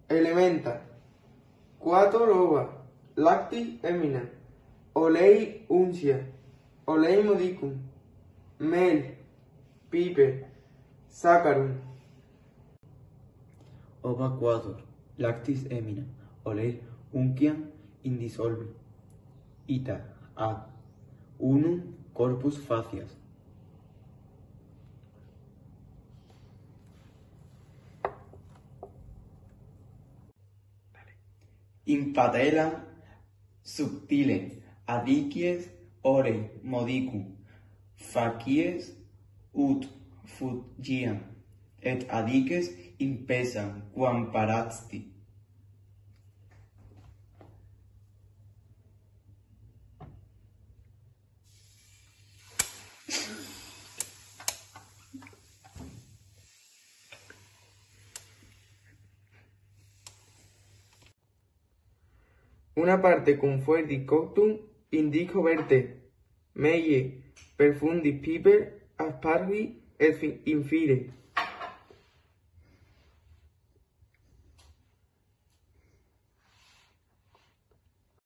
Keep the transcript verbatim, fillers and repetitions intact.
Elementa. Quator ova. Lactis emina. Olei uncia. Olei modicum. Mel. Piper. Saccharum. Ova quator. Lactis emina. Olei unciam indissolvi. Ita ad unum corpus facias. In patellam subtile adicies orei modicum facies ut fugiam, et adices impesam quam parasti. Una parte cum fuerti coctum indico verte, meie, perfundis piper, aspargi et infire.